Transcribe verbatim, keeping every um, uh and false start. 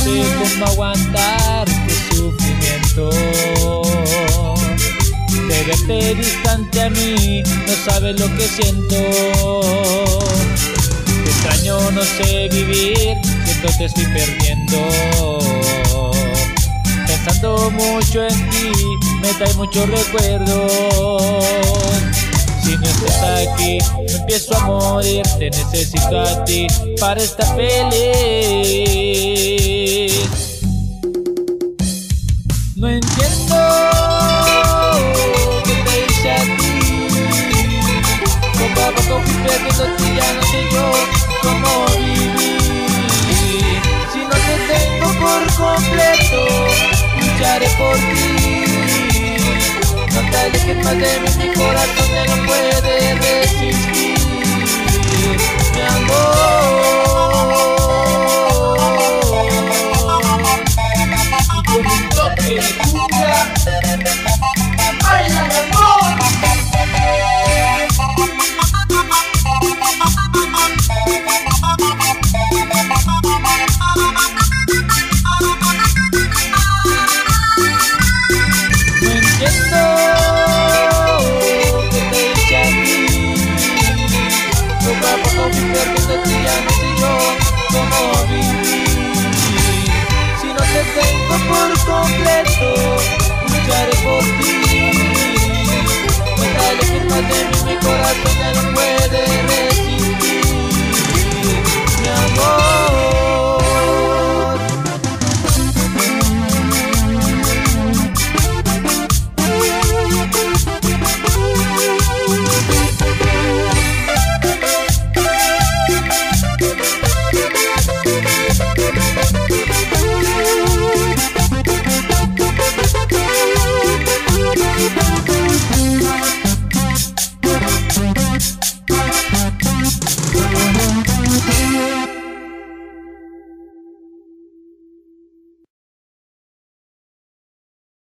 sé cómo aguantar tu sufrimiento. De verte distante a mí, no sabes lo que siento. Te extraño, no sé vivir, siento te estoy perdiendo. Pensando mucho en ti, me trae muchos recuerdos. Si no estás aquí, me empiezo a morir. Te necesito a ti para estar feliz. No entiendo qué te hice a ti. Poco a poco fui perdiéndote y ya no sé yo cómo vivir. Si no te tengo por completo, lucharé por ti. No te alejes más de mí, mi corazón ya no puede resistir. Mi amor, y con un toque de cumbia, ¡baila mi amor! No entiendo qué te hice a ti. Poco a poco fui perdiéndote y ya no sé yo cómo vivir. Si no te tengo por completo, lucharé por ti. No te alejes más de mí, mi corazón ya no